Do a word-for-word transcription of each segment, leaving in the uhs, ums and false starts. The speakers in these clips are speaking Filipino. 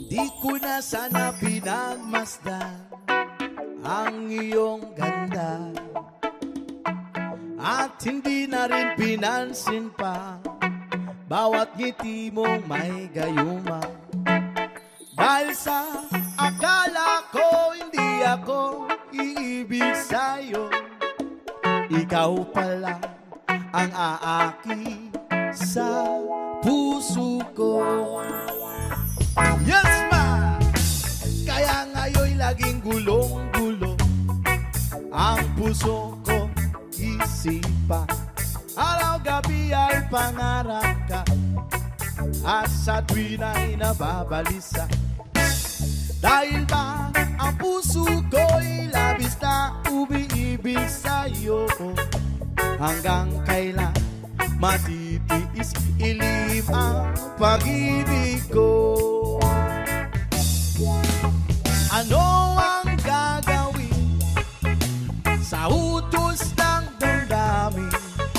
Di ko na sana pinagmasdan ang iyong ganda, at hindi na rin pinansin pa bawat ngiti mong may gayuma. Dahil sa akala ko hindi ako iibig sa'yo, ikaw pala ang aaki sa puso ko. Yes ma! Kaya ngayon'y laging gulong-gulo ang puso ko isipa. Araw-gabi ay pangarap ka, at sa tuwin ay nababalisa. Dahil ba ang puso ko'y labis na umiibig sa'yo, hanggang kailan matitiis ilihim ang pag-ibig ko? Ano ang gagawin sa utos ng damdamin?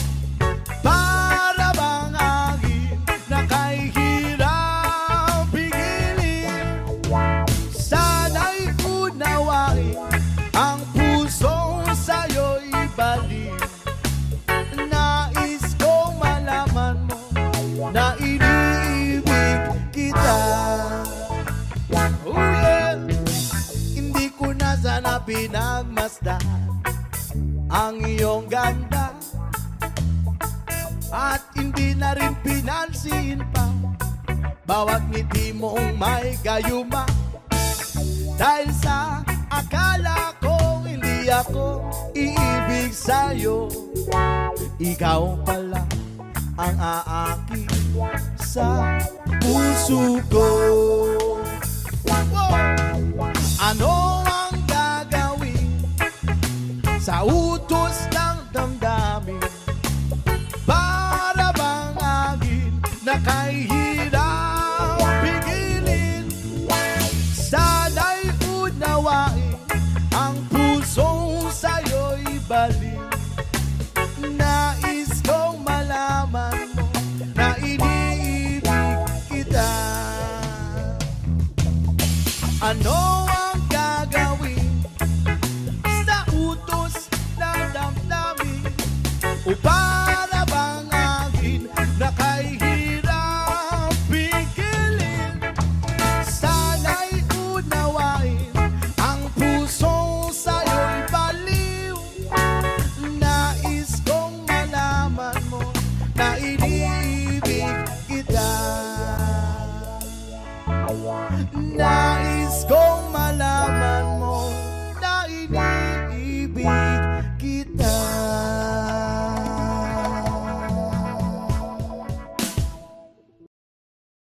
Para bang agin na kay hirap pigilin? Sana'y unawain ang puso sa'yo'y balik. Nais kong malaman mo na iniibig kita. Oh yeah! Hindi ko na sana pinagmasdan ang iyong ganda, at hindi na rin pinansin pa bawat ngiti mong may gayuma. Dahil sa akala ko hindi ako iibig sa'yo, ikaw pala ang aaki sa puso ko. Ano ang gagawin sa utos ng damdamin? Para bang agin na kay hirap pigilin? Sana'y unawain ang puso sa'yo'y balik. Nais kong malaman mo na iniibig kita. Ano